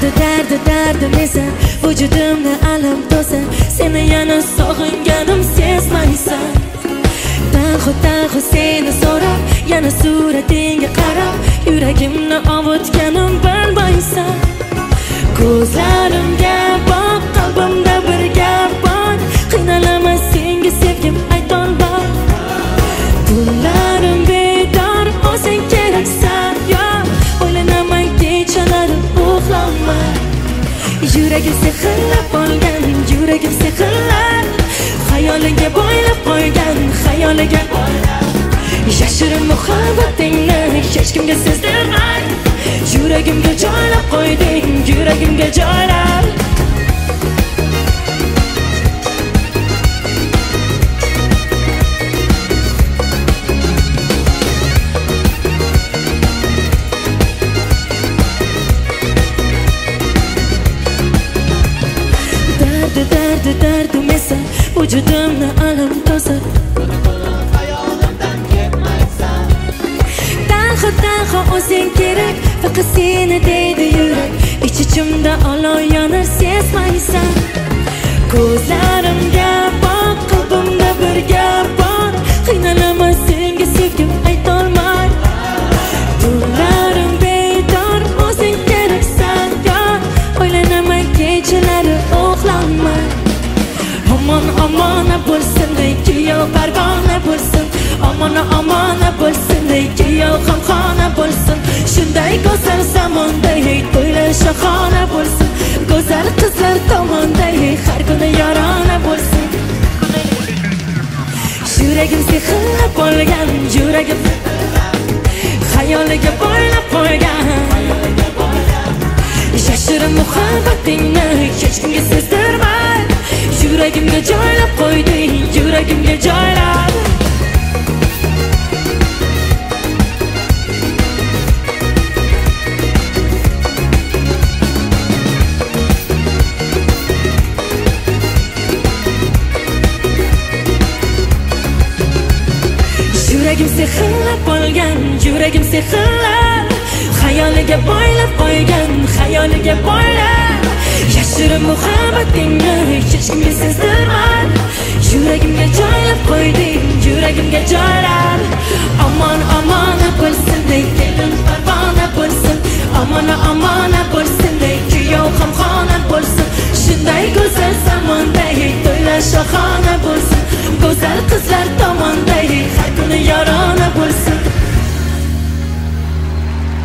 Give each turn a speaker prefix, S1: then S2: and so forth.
S1: Dardim esa vujudimni alam to'sa, seni yana sog'inganim sezmaysan. Tanho seni so'rab, yana suratingga qarab, yuragimni ovutganim bilmaysan. Ko'zlarimga boq, qalbimda bir gap bor, qiynalaman senga sevgim aytolmay. Tunlarim bedor, o sen keraksan, yo o'ylanaman kechalari uxlolmay. Yuragim sehrlab olgan, yuragim sehrlab, xayoliga boylab qo'ygan, xayoliga yashirin muhabbatingni hech kimga sezdirmay. Yuragimga joylab qo'yding, yuragimga joylab. Dardim esa vujudimni alam to'sa, tanho o'zing kerak, faqat seni deydi yurak. Ich-ichimda olov yonar sezmaysan. Ko'zlarimga boq, qalbimda bir gap bor, qiynalaman senga sevgim aytolmay. Tunlarim bedor, o'zing keraksan, yo o'ylanaman kechalari uxlolmay. Omona bo'lsin, kuyov parvona bo'lsin. Omona bo'lsin, kuyov xonxona bo'lsin. Shunday go'zal zamonda to'ylar shohona bo'lsin. Go'zal qizlar tomonda har kuni yorona bo'lsin. Yuragim sehrlab olgan, yuragim xayoliga boylab qo'ygan. Yashirin muhabbatingni hech kimga sezdirmay. Yuragimga joylab qo'yding, yuragimga joylab. Yuragim sehrlab olgan, yuragim sehrlab, xayoliga boylab qo'ygan, xayoliga boylab. Yashirin muhabbatingni hech kimga sezdirmay. Yuragimga joylab qo'yding, yuragimga joylab. Omona bo'lsin, kelin parvona bo'lsin. Omona bo'lsin, kuyov xonxona bo'lsin. Shunday go'zal zamonda to'ylar shohona bo'lsin. Go'zal qizlar tomonda har kuni yor